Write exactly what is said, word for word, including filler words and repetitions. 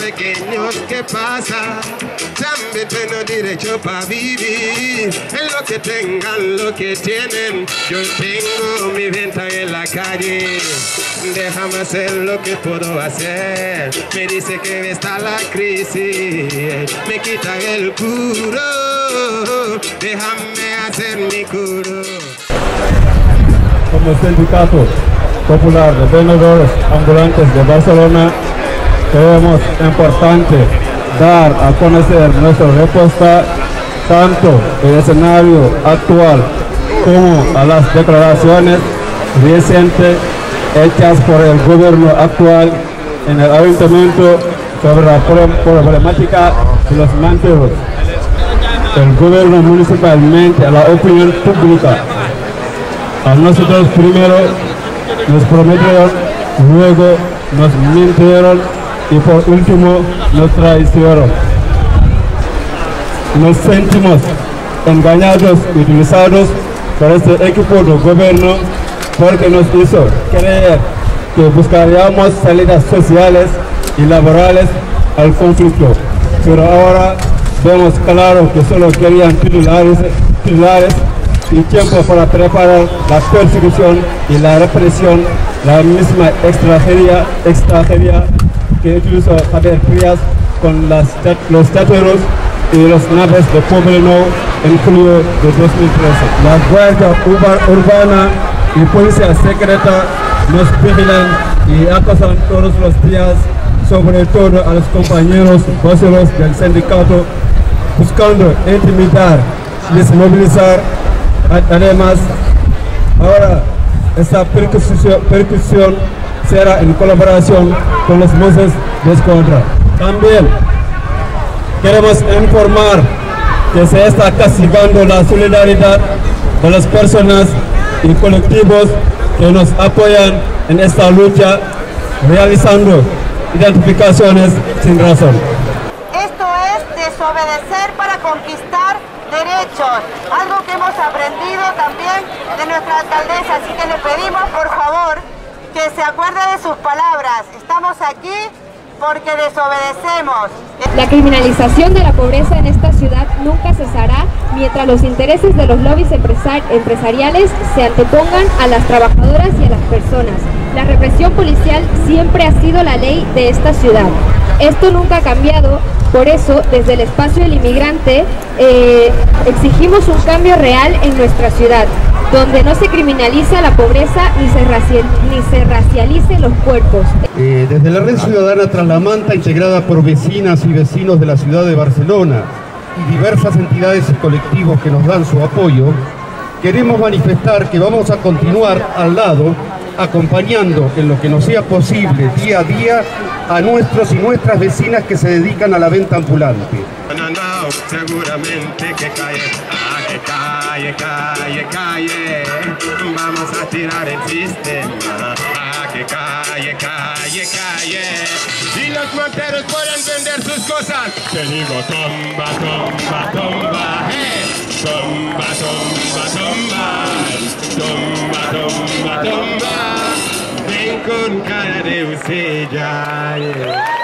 pequeños que pasan, también tengo derecho para vivir. En lo que tengan, lo que tienen, yo tengo mi venta en la calle. Déjame hacer lo que puedo hacer. Me dice que está la crisis, me quitan el curo. Déjame hacer mi curo. Como Sindicato Popular de Vendedores Ambulantes de Barcelona, creemos importante dar a conocer nuestra respuesta tanto el escenario actual como a las declaraciones recientes hechas por el gobierno actual en el ayuntamiento sobre la problemática de los manteros. El gobierno municipalmente a la opinión pública. A nosotros primero nos prometieron, luego nos mintieron y por último nos traicionaron. Nos sentimos engañados y utilizados por este equipo de gobierno porque nos hizo creer que buscaríamos salidas sociales y laborales al conflicto, pero ahora vemos claro que solo querían titulares, titulares y tiempo para preparar la persecución y la represión, la misma extranjería, extranjería que utilizó Javier Frías con las, los teatros y los naves de Poblenou en julio de dos mil trece. La Guardia Urbana y Policía Secreta nos vigilan y acosan todos los días, sobre todo a los compañeros voceros del sindicato, buscando intimidar, desmovilizar. Además, ahora esta percusión, percusión será en colaboración con los Moses de Escuadra. También queremos informar que se está castigando la solidaridad de las personas y colectivos que nos apoyan en esta lucha, realizando identificaciones sin razón. Esto es desobedecer para conquistar derechos, algo que hemos aprendido también de nuestra alcaldesa, así que le pedimos por favor que se acuerde de sus palabras. Estamos aquí porque desobedecemos. La criminalización de la pobreza en esta ciudad nunca cesará mientras los intereses de los lobbies empresar empresariales se antepongan a las trabajadoras y a las personas. La represión policial siempre ha sido la ley de esta ciudad. Esto nunca ha cambiado, por eso desde el espacio del inmigrante eh, exigimos un cambio real en nuestra ciudad, donde no se criminaliza la pobreza ni se, racial, ni se racialicen los cuerpos. Eh, desde la Red Ciudadana Tras la Manta, integrada por vecinas y vecinos de la ciudad de Barcelona y diversas entidades y colectivos que nos dan su apoyo, queremos manifestar que vamos a continuar al lado, acompañando en lo que nos sea posible día a día a nuestros y nuestras vecinas que se dedican a la venta ambulante. No, no, seguramente que cae, ah, que cae, cae, cae. Vamos a tirar el sistema, ah, que cae, cae, cae. Y los manteros pueden vender sus cosas. Te digo tomba, tomba, tomba, hey. Tomba, tomba, tomba, tomba, tomba, tomba. Ven con cara de usella, yeah.